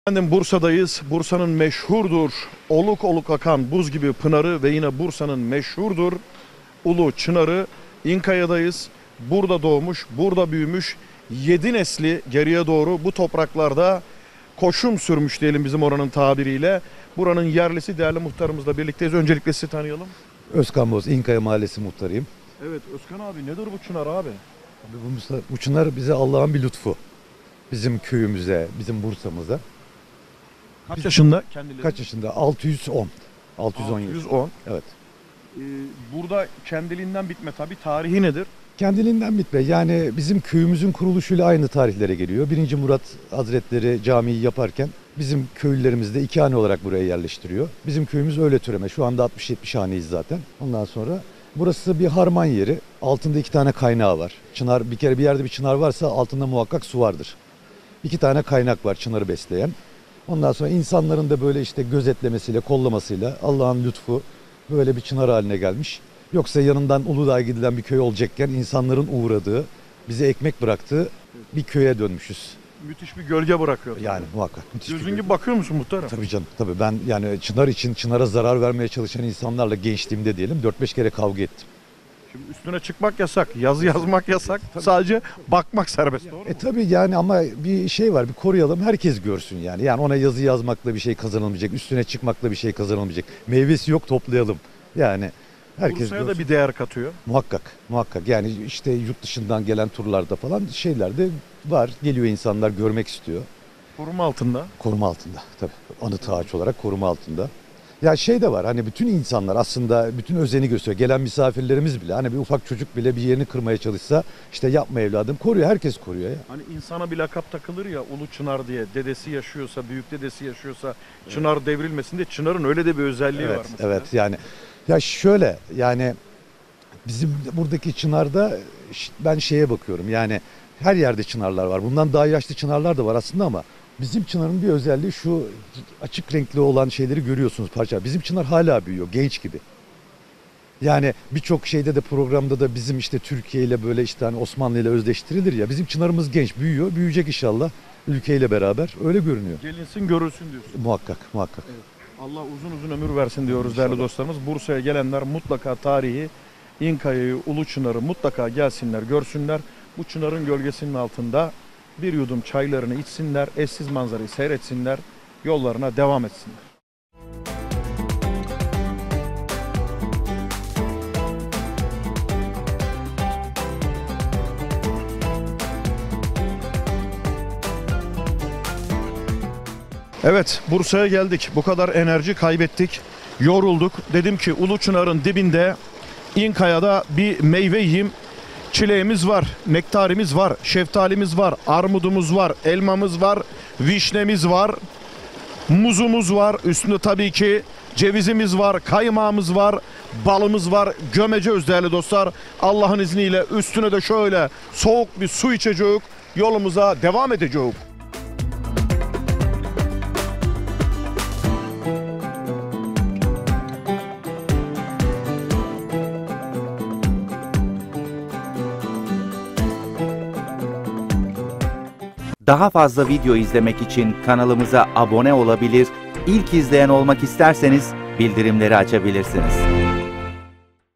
Efendim Bursa'dayız. Bursa'nın meşhurdur oluk oluk akan buz gibi pınarı ve yine Bursa'nın meşhurdur ulu çınarı İnkaya'dayız. Burada doğmuş, burada büyümüş, 7 nesli geriye doğru bu topraklarda koşum sürmüş diyelim bizim oranın tabiriyle. Buranın yerlisi değerli muhtarımızla birlikteyiz. Öncelikle sizi tanıyalım. Özkan Boz, İnkaya Mahallesi muhtarıyım. Evet Özkan abi, nedir bu çınar abi? Bu çınar bize Allah'ın bir lütfu. Bizim köyümüze, bizim Bursa'mıza. Kaç yaşında kendileri? Kaç yaşında? 610. 610 yaş. 610. Evet. Burada kendiliğinden bitme tabii. Tarihi nedir? Kendiliğinden bitme. Yani bizim köyümüzün kuruluşuyla aynı tarihlere geliyor. 1. Murat Hazretleri camiyi yaparken bizim köylülerimiz de 2 hane olarak buraya yerleştiriyor. Bizim köyümüz öyle türeme. Şu anda 60-70 haneyiz zaten. Ondan sonra burası bir harman yeri. Altında 2 tane kaynağı var. Çınar, bir kere bir yerde bir çınar varsa altında muhakkak su vardır. 2 tane kaynak var çınarı besleyen. Ondan sonra insanların da böyle işte gözetlemesiyle, kollamasıyla Allah'ın lütfu böyle bir çınar haline gelmiş. Yoksa yanından Uludağ'a gidilen bir köy olacakken insanların uğradığı, bize ekmek bıraktığı bir köye dönmüşüz. Müthiş bir gölge bırakıyor. Yani muhakkak. Gözün gibi bakıyor musun muhtarım? Tabii canım. Tabii ben yani çınar için çınara zarar vermeye çalışan insanlarla gençliğimde diyelim 4-5 kere kavga ettim. Şimdi üstüne çıkmak yasak, yazı yazmak yasak, sadece bakmak serbest, doğru mu? Tabii yani ama bir şey var, bir koruyalım, herkes görsün yani. Yani ona yazı yazmakla bir şey kazanılmayacak, üstüne çıkmakla bir şey kazanılmayacak. Meyvesi yok, toplayalım. Yani herkes Bursa'ya görsün. da bir değer katıyor. Muhakkak, muhakkak. Yani işte yurt dışından gelen turlarda falan şeyler de var. Geliyor insanlar görmek istiyor. Koruma altında. Koruma altında tabii. Anıt ağaç olarak koruma altında. Ya şey de var hani bütün insanlar aslında bütün özeni gösteriyor. Gelen misafirlerimiz bile hani bir ufak çocuk bile bir yerini kırmaya çalışsa işte yapma evladım koruyor. Herkes koruyor ya. Hani insana bir lakap takılır ya Ulu Çınar diye. Dedesi yaşıyorsa, büyük dedesi yaşıyorsa Çınar devrilmesin diye. Çınar'ın öyle de bir özelliği var Evet, mesela. evet yani ya şöyle yani bizim buradaki çınarda ben şeye bakıyorum yani her yerde çınarlar var. Bundan daha yaşlı çınarlar da var aslında ama bizim çınarın bir özelliği şu açık renkli olan şeyleri görüyorsunuz parça. Bizim çınar hala büyüyor genç gibi. Yani birçok şeyde de programda da bizim işte Türkiye ile böyle işte hani Osmanlı ile özdeştirilir ya. Bizim çınarımız genç büyüyor. Büyüyecek inşallah ülkeyle beraber. Öyle görünüyor. Gelinsin görülsün diyorsun. Muhakkak, muhakkak. Evet. Allah uzun uzun ömür versin diyoruz değerli dostlarımız. Bursa'ya gelenler mutlaka tarihi İnkaya'yı, Ulu Çınar'ı mutlaka gelsinler, görsünler. Bu çınarın gölgesinin altında bir yudum çaylarını içsinler, eşsiz manzarayı seyretsinler, yollarına devam etsinler. Evet, Bursa'ya geldik. Bu kadar enerji kaybettik, yorulduk. Dedim ki Ulu Çınar'ın dibinde İnkaya'da bir meyve yiyeyim. Çileğimiz var, nektarimiz var, şeftalimiz var, armudumuz var, elmamız var, vişnemiz var, muzumuz var. Üstünde tabii ki cevizimiz var, kaymağımız var, balımız var. Gömeceğiz değerli dostlar. Allah'ın izniyle üstüne de şöyle soğuk bir su içeceğiz. Yolumuza devam edeceğiz. Daha fazla video izlemek için kanalımıza abone olabilir, ilk izleyen olmak isterseniz bildirimleri açabilirsiniz.